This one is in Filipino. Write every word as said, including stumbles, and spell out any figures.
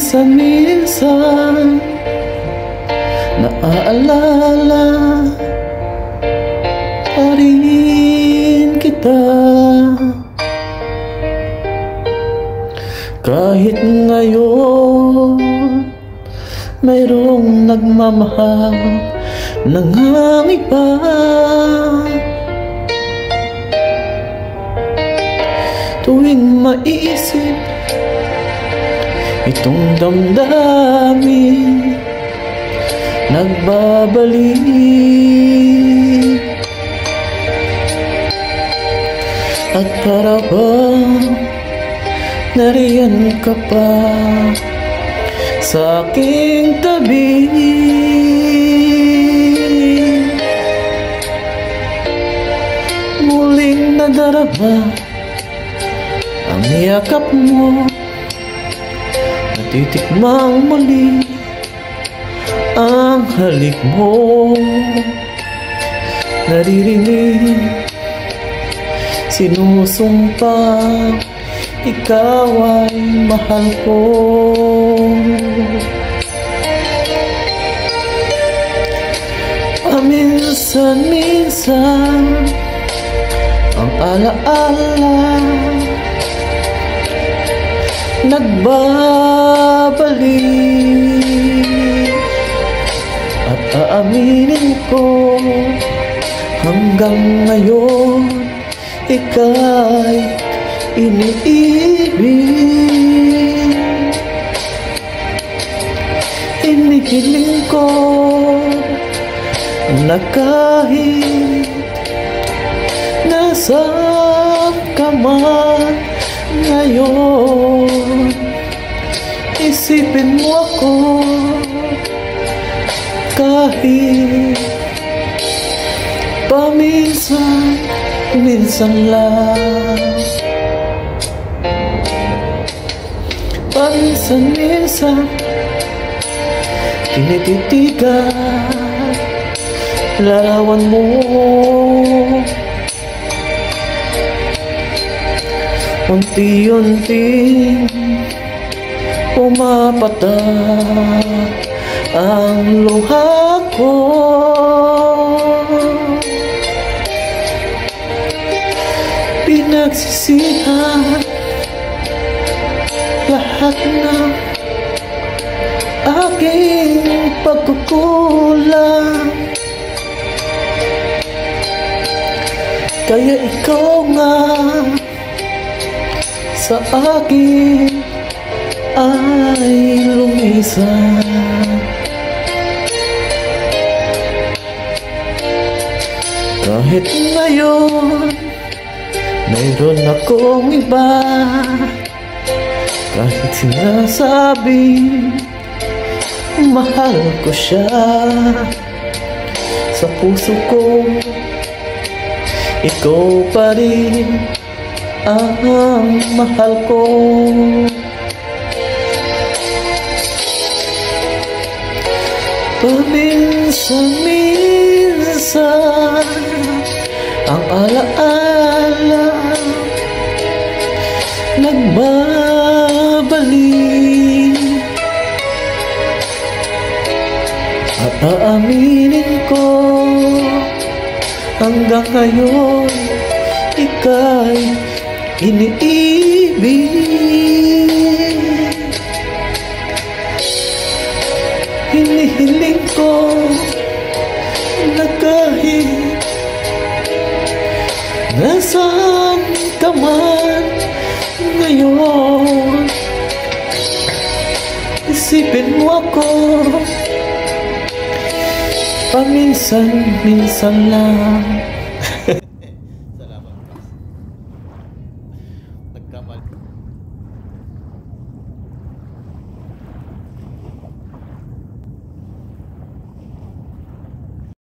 Paminsan-minsan naaalala pa rin kita, kahit ngayon mayroong nagmamahal ng iba. Tuwing maisip itong damdamin, nagbabalik. At para bang nariyan ka pa sa aking tabi, muling nadarama ang yakap mo, natitikmang muli ang halik mo. Naririnig, sinusumpa, ikaw ay mahal ko. Paminsan-minsan ang alaala nagbabalik, at aaminin ko hanggang ngayon ika'y iniibig. Inihiling ko na kahit nasaan ka man ngayon, isipin mo ako kahit paminsan-minsan lang. Paminsan-minsan tinititigan larawan mo, unti-unting pumapatak ang luha ko. Pinagsisihan lahat ng aking pagkukulang, kaya ikaw nga sa akin ay lumisan. Kahit ngayon mayroon akong iba, kahit sinasabi mahal ko siya, sa puso ko ikaw pa rin ang mahal ko. Paminsan-minsan ang alaala nagbabalik, at aaminin ko hanggang ngayon ika'y iniibig. Hinihiling ko na kahit nasaan ka man ngayon, isipin mo ako paminsan-minsan lang.